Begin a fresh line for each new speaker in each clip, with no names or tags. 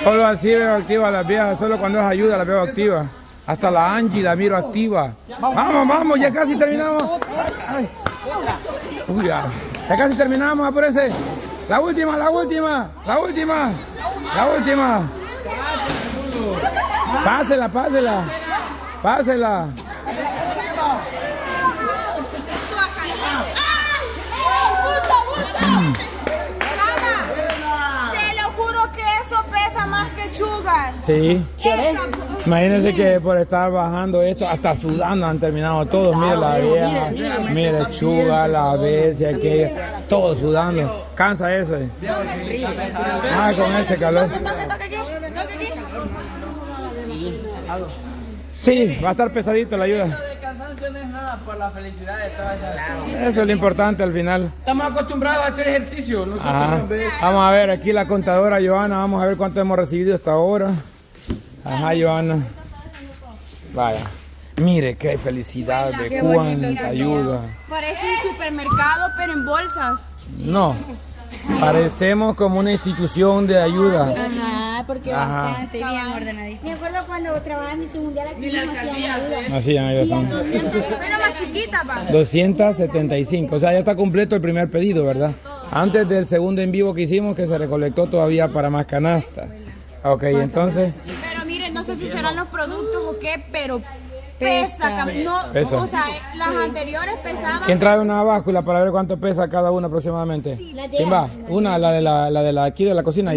Solo así veo activa a las viejas, solo cuando es ayuda las veo activas. Hasta la Angie la miro activa. Vamos, vamos, ya casi terminamos. Ay. Uy, ya casi terminamos, apúrese. La última, la última, la última, la última. Pásela, pásela, pásela. Sí. Imagínense que por estar bajando esto, hasta sudando han terminado todos. Mire la vieja, mire Sugar, la bestia, aquella, todos sudando. Cansa eso. Ah, con este calor. Sí, va a estar pesadito la ayuda.
No es nada por la felicidad de todas esas.
Eso es lo importante al final.
Estamos acostumbrados a hacer ejercicio.
Vamos a ver aquí la contadora Joana, vamos a ver cuánto hemos recibido hasta ahora. Ajá, Joana. Vaya. Mire qué felicidad, de cuánta ayuda.
Parece un supermercado, pero en bolsas.
No. Parecemos como una institución de ayuda.
Ajá, porque bastante bien ordenadito. Me acuerdo cuando trabajaba en Misión Mundial
así ayuda.
Pero más chiquita, pa.
275, o sea, ya está completo el primer pedido, ¿verdad? Antes del segundo en vivo que hicimos, que se recolectó todavía para más canastas. Ok, entonces...
Pero miren, no sé si serán los productos o qué, pero... Pesa. No,
pesa.
O sea, las anteriores pesaban.
¿Quién trae una báscula para ver cuánto pesa cada una aproximadamente?
Sí,
¿quién va? Una, la de la aquí de la cocina.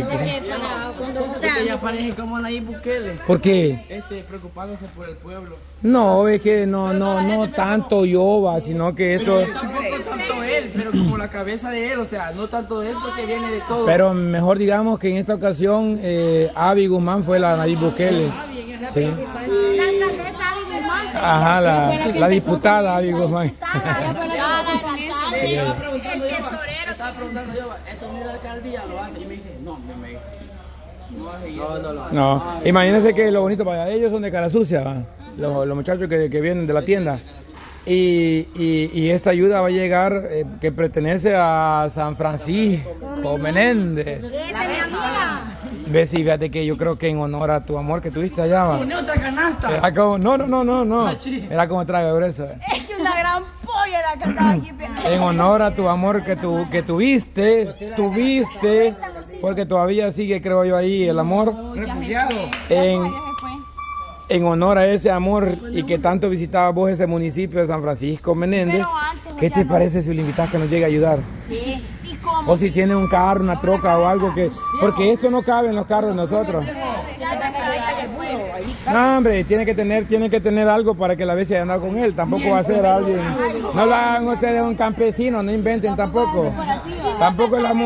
Ya parece como Nayib Bukele.
¿Por qué?
Preocupándose por el pueblo.
No, es que no tanto yo va, sino que esto...
Pero tampoco tanto él, pero como la cabeza de él, o sea, no tanto él porque viene de todo.
Pero mejor digamos que en esta ocasión Abby Guzmán fue la Nayib Bukele. Sí.
La alcaldesa Abby Guzmán.
Ajá, la diputada Abby Guzmán.
Estaba preguntando yo, esto ni la alcaldía lo hace. Y me dice, no, me dijo.
No, imagínense que lo bonito para ellos son de cara sucia, ¿va? Los muchachos que vienen de la tienda. Y esta ayuda va a llegar, que pertenece a San Francisco Menéndez. Ves, y fíjate que yo creo que en honor a tu amor que tuviste allá, va.
Pone otra canasta.
No. Era como trago grueso.
Es que una gran polla la que estaba aquí.
En honor a tu amor que tuviste, porque todavía sigue, creo yo, ahí el amor. En honor a ese amor y que tanto visitabas vos ese municipio de San Francisco Menéndez, ¿qué te parece si le invitas que nos llegue a ayudar?
Sí. ¿Y cómo?
O si tiene un carro, una troca o algo que... Porque esto no cabe en los carros de nosotros. No, hombre, tiene que tener algo para que la vez se haya andado con él. Tampoco va a ser alguien... No lo hagan ustedes un campesino, no inventen tampoco. Tampoco la...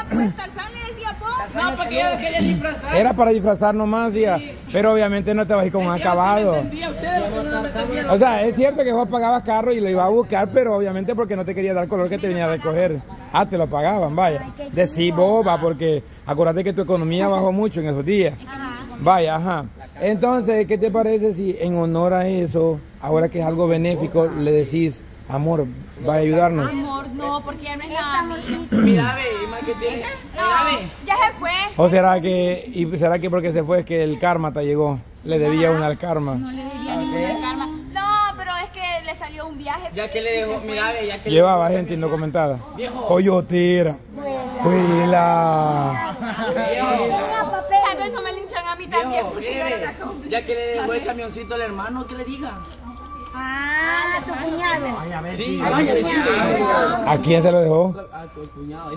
No, porque yo quería disfrazar.
Era para disfrazar nomás, ya. Pero obviamente no te vas a ir con un acabado. O sea, es cierto que vos pagabas carro y lo ibas a buscar, pero obviamente porque no te quería dar color que te venía a recoger. Ah, te lo pagaban, vaya. Decí boba, porque acuérdate que tu economía bajó mucho en esos días. Vaya, ajá. Entonces, ¿qué te parece si en honor a eso, ahora que es algo benéfico, le decís, amor, va a ayudarnos?
Amor, no, porque ya no es nada.
Mira, ve, más que tiene.
Ya se fue.
¿O será que porque se fue es que el karma te llegó? Le debía una al karma.
No le debía ninguna al karma. No, pero es que le salió un viaje.
Ya que le dejó, mira, ve, ya que
llevaba gente indocumentada. Coyotera. Huila.
Tal vez no me linchan a mí también porque yo era la cómplice.
Ya que le dejó el camioncito al hermano, que le diga.
Ah, tu cuñado.
Ay, a ver,
sí.
¿A quién se lo dejó?
Al cuñado.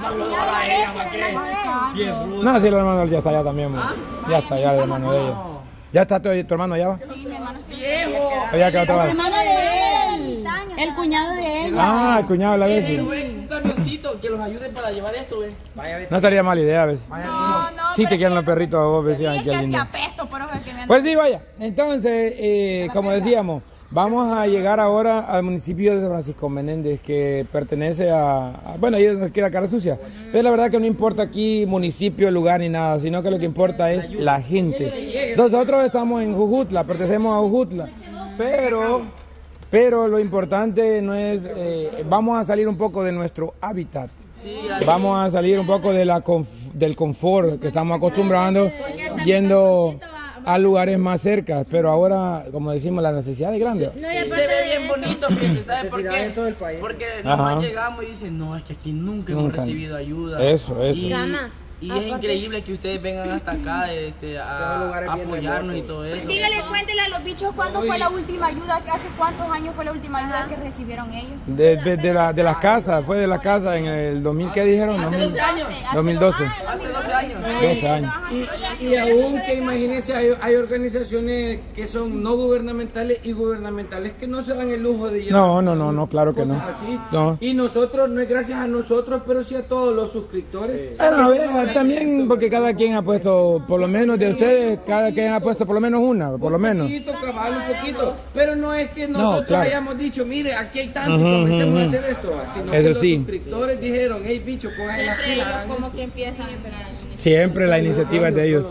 No, sí, el hermano ya está allá también. Ya está allá el hermano de ella. ¿Ya está tu hermano allá?
Sí, mi hermano sí.
Viejo.
El
hermano de él. El cuñado de él.
Ah, el cuñado de la vez.
Un camioncito que los ayude para llevar esto, ve.
No estaría mala idea, ¿ves?
No,
Sí te quieren los perritos a vos, decían.
es que hacía pesto, pero es que me...
Pues sí, vaya. Entonces, como decíamos, vamos a llegar ahora al municipio de San Francisco Menéndez, que pertenece bueno, ahí nos queda cara sucia. Pero la verdad que no importa aquí municipio, lugar ni nada, sino que lo que importa es la gente. Nosotros estamos en Jujutla, pertenecemos a Jujutla, pero Pero lo importante no es, vamos a salir un poco de nuestro hábitat. Vamos a salir un poco de del confort que estamos acostumbrando, yendo a lugares más cerca, pero ahora, como decimos, la necesidad es grande.
Y se ve bien bonito, fíjense, ¿sabe por qué? Porque nosotros llegamos y dicen, no, es que aquí nunca hemos recibido ayuda.
Eso.
Y es increíble que ustedes vengan hasta acá a apoyarnos y todo eso.
Dígale, cuéntele a los bichos cuándo fue la última ayuda, que hace cuántos años fue la última ayuda que recibieron ellos.
De las casas, fue de las casas en el 2000, ¿qué dijeron?
Hace 12 años.
2012.
Hace 12 años.
12 años.
Y aún que imagínense, hay organizaciones que son no gubernamentales y gubernamentales que no se dan el lujo de llevar.
No, claro que no.
Así.
No.
Y nosotros, no es gracias a nosotros, pero sí a todos los suscriptores.
Bueno, a ver, también porque cada quien ha puesto, por lo menos de ustedes, cada quien ha puesto por lo menos una, por lo menos.
Un poquito, cabal, un poquito. Pero no es que nosotros hayamos dicho, mire, aquí hay tanto, comencemos a hacer esto. Sino
eso
que los
sí.
suscriptores dijeron, hey, bicho, pongan las pilas.
Como que empiezan.
Siempre la iniciativa es de ellos.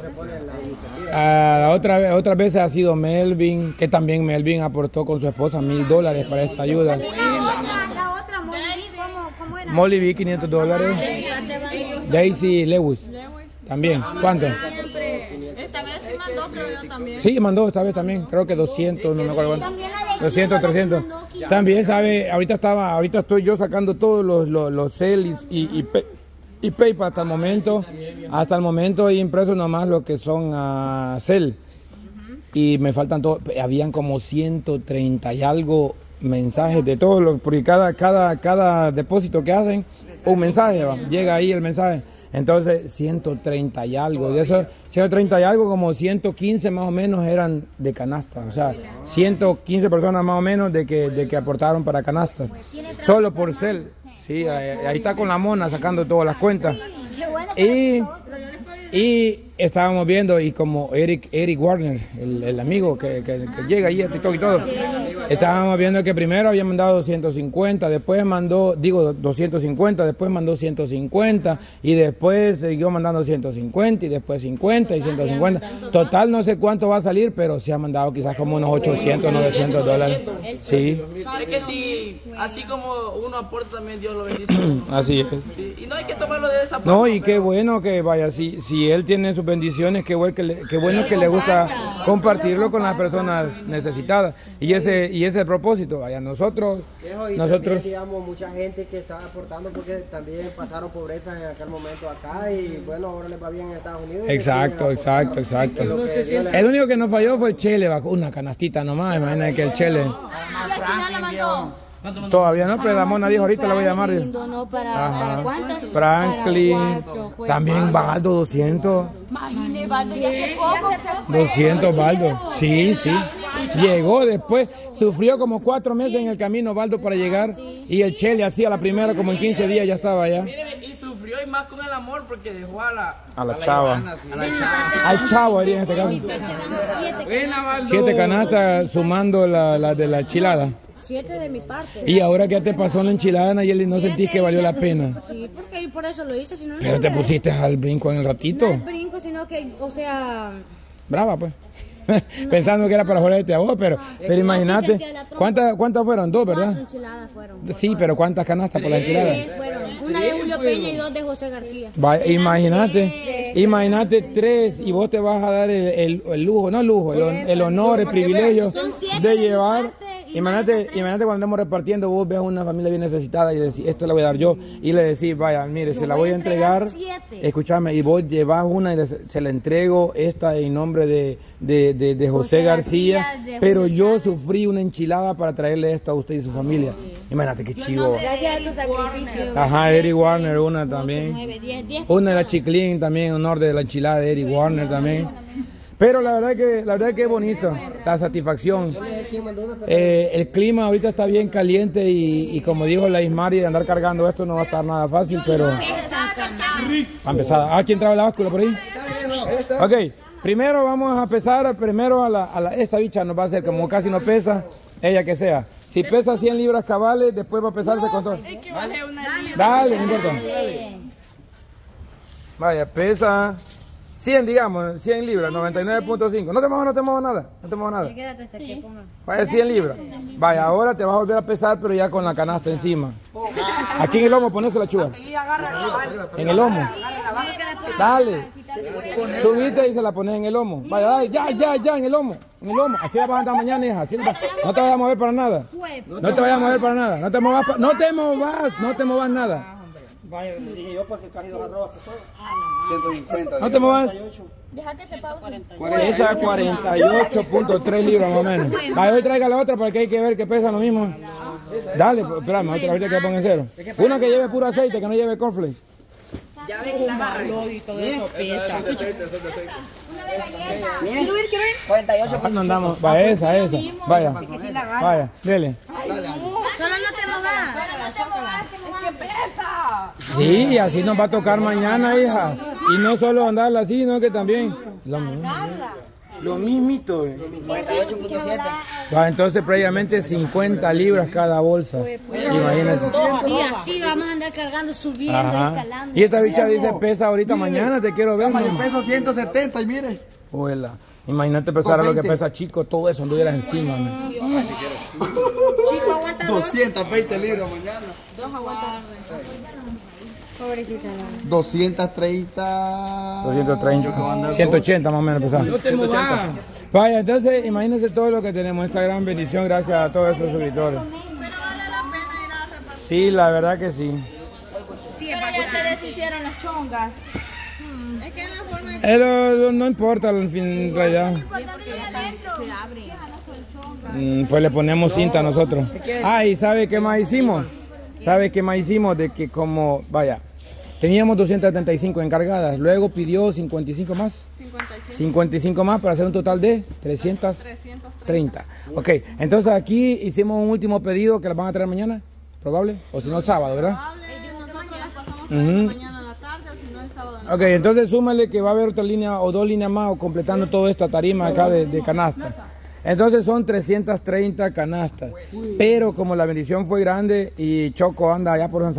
Otras veces ha sido Melvin, que también Melvin aportó con su esposa $1000 para esta ayuda.
La otra, ¿cómo era?
Molly B, $500. Daisy Lewis. También. ¿Cuánto?
Esta vez sí mandó, creo yo también.
Sí, mandó esta vez también. Creo que 200, no me acuerdo cuánto. 200, 300. También sabe, ahorita estoy yo sacando todos los Cel y PayPal hasta el momento. Hasta el momento he impreso nomás lo que son Cel. Y me faltan todos. Habían como 130 y algo mensajes de todos los, porque cada depósito que hacen, un mensaje, llega ahí el mensaje. Entonces 130 y algo, de esos 130 y algo, como 115 más o menos eran de canasta, o sea, 115 personas más o menos de que aportaron para canastas, solo por Cel. Sí, ahí está con la mona sacando todas las cuentas. Y estábamos viendo, y como Eric Warner, el amigo que llega ahí a TikTok y todo, estábamos viendo que primero había mandado 250, después mandó, 250, después mandó 150, y después siguió mandando 150, y después 50 y 150. Total no sé cuánto va a salir, pero se ha mandado quizás como unos 800, $900. Sí.
Es que si, así como uno aporta, también Dios lo bendice.
Así es.
Sí. Y no hay que tomarlo de esa forma.
No, y qué bueno que vaya, si él tiene sus bendiciones, qué bueno que le gusta compartirlo con las personas necesitadas. Y ese es el propósito. Vaya, nosotros
también, digamos, mucha gente que está aportando porque también pasaron pobreza en aquel momento acá y bueno, ahora les va bien en Estados Unidos. Exacto.
El único que nos falló fue el Chele, una canastita nomás, imagínate que el Chele. Todavía no, pero la mona dijo, ahorita la voy a llamar.
¿Para cuántas?
Franklin, también Baldo, 200.
Imagínate, Baldo, ya hace poco se fue.
200 Baldo, sí. Llegó después, sufrió como 4 meses en el camino Baldo para llegar, y el Chele hacía la primera como en 15 días ya estaba allá.
Y sufrió y más con el amor porque dejó a la
chava. Al chavo haría en este caso. 7 canastas sumando la de la enchilada.
7 de mi parte.
Y ahora que te pasó la enchilada, Nayeli, ¿no sentís que valió la pena?
Sí, porque por eso lo hice, si no...
Pero te pusiste al brinco en el ratito.
No al brinco, sino que, o sea...
Brava, pues. Pensando que era para joderte a vos, pero imagínate. ¿Cuántas fueron? 2, ¿verdad?
4 enchiladas fueron.
Sí, pero ¿cuántas canastas por la enchilada?
3 fueron. Una de Julio Peña y 2 de José García.
Imagínate 3, y vos te vas a dar el lujo, no lujo, el honor, el privilegio de llevar. Imagínate cuando andamos repartiendo, vos ves a una familia bien necesitada y decís, esto la voy a dar yo, y le decís, vaya, mire, se la voy a entregar, escúchame, y vos llevas una y se la entrego, esta en nombre de José García, pero yo sufrí una enchilada para traerle esto a usted y su familia. Imagínate qué chivo.
Gracias a tu sacrificio.
Ajá, Eric Warner, una también. Una de la Chiclín también, honor de la enchilada de Eric Warner también. Pero la verdad que es bonito, la satisfacción. El clima ahorita está bien caliente y como dijo la Ismari, de andar cargando esto no va a estar nada fácil, pero... Va empezada. ¿Quién trae la báscula por ahí? Ok, primero vamos a pesar, esta bicha nos va a hacer como casi no pesa, ella que sea. Si pesa 100 libras cabales, después va a pesarse con todo. Dale, no importa. Vaya, pesa 100, digamos, 100 libras, 99.5. No te muevas nada.
Quédate hasta que ponga.
Vaya, 100 libras. Vaya, ahora te vas a volver a pesar, pero ya con la canasta encima. Aquí en el lomo pones la chuva. En el lomo. Dale. Subiste y se la pones en el lomo. Vaya, dale, ya, en el lomo. Así la vas a andar mañana, hija. No te vayas a mover para nada. No te vayas a mover para nada. No te movas nada.
Vaya, le dije yo porque casi 2 arroz. 150.
No te muevas.
Deja que se pause.
Esa es 48.3 libras más o menos. Vaya, hoy traiga la otra porque hay que ver que pesa lo mismo. Dale, espérame, otra vez que ponga en cero. Una que lleve puro aceite, que no lleve cornflakes.
Ya ven que la barra y todo eso pesa.
Una de galleta.
Miren, 48.
¿Cuándo andamos? Vaya, esa. Vaya, dele.
Solo no te movas.
¡Qué pesa!
Sí, así nos va a tocar mañana, hija. Y no solo andarla así, sino que también. Lo mismito.
48.7.
Va, entonces previamente 50 libras cada bolsa. Imagínate.
Y así vamos a andar cargando, subiendo, escalando.
Y esta bicha dice pesa ahorita, mañana te quiero ver.
Yo peso 170 y mire.
Huela. Imagínate pesar a lo que pesa Chico, todo eso anduvieras encima.
Chico, aguanta
220 libras mañana.
2 aguanta. Pobrecita.
230.
180 más o menos pesar.
180.
Vaya, entonces imagínense todo lo que tenemos, esta gran bendición gracias a todos esos suscriptores. Sí, la verdad que sí.
Pero ya se deshicieron las chongas. Es que en la forma
No importa, en fin, en realidad.
se abre.
Pues le ponemos cinta a nosotros. ¿Y sabe qué más hicimos? De que como, vaya, teníamos 275 encargadas, luego pidió 55 más. 55 más para hacer un total de 330. Ok, entonces aquí hicimos un último pedido que las van a traer mañana, probable, o si no el sábado, ¿verdad?
Nosotros las pasamos mañana en la tarde o si no el sábado.
Ok, entonces súmale que va a haber otra línea o 2 líneas más completando toda esta tarima acá de canasta. Entonces son 330 canastas. Pero como la bendición fue grande y Choco anda allá por San